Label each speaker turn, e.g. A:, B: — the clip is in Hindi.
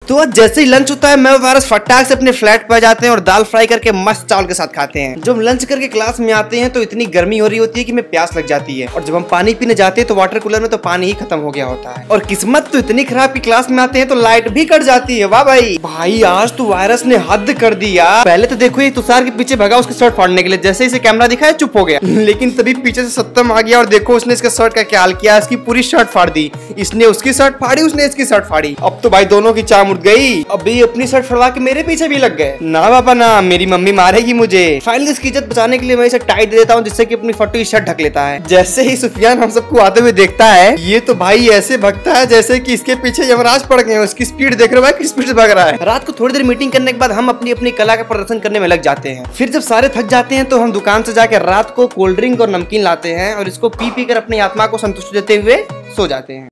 A: तो जैसे ही लंच होता है मैं वायरस फटाक से अपने फ्लैट पर जाते हैं और दाल फ्राई करके मस्त चावल के साथ खाते हैं। जब लंच करके क्लास में आते हैं तो इतनी गर्मी हो रही होती है कि हमें प्यास लग जाती है, और जब हम पानी पीने जाते हैं तो वाटर कूलर में तो पानी ही खत्म हो गया होता है। और किस्मत तो इतनी खराब की क्लास में आते हैं तो लाइट भी कट जाती है। वाह भाई आज तो वायरस ने हद कर दिया। पहले तो देखो ये तुषार के पीछे भगा उसके शर्ट फाड़ने के लिए, जैसे इसे कैमरा दिखाया चुप हो गया, लेकिन तभी पीछे से सत्तम आ गया और देखो उसने इसके शर्ट का क्या हाल किया, इसकी पूरी शर्ट फाड़ दी। इसने उसकी शर्ट फाड़ी, उसने इसकी शर्ट फाड़ी। अब तो भाई दोनों की चाम उठ गई। अभी अपनी शर्ट फड़वा के मेरे पीछे भी लग गए। ना बाबा ना, मेरी मम्मी मारेगी मुझे। फाइनली इसकी इज्जत बचाने के लिए मैं इसे टाइट दे देता हूँ जिससे कि अपनी फटी शर्ट ढक लेता है। जैसे ही सुफियान हम सबको आते हुए देखता है, ये तो भाई ऐसे भगता है जैसे कि इसके पीछे यमराज पड़ गए। उसकी स्पीड देख रहे हो भाई, किस स्पीड से भाग रहा है। रात को थोड़ी देर मीटिंग करने के बाद हम अपनी अपनी कला का प्रदर्शन करने में लग जाते हैं। फिर जब सारे थक जाते हैं तो हम दुकान से जाकर रात को कोल्ड ड्रिंक और नमकीन लाते हैं और इसको पी कर अपनी आत्मा को संतुष्टि देते हुए सो जाते हैं।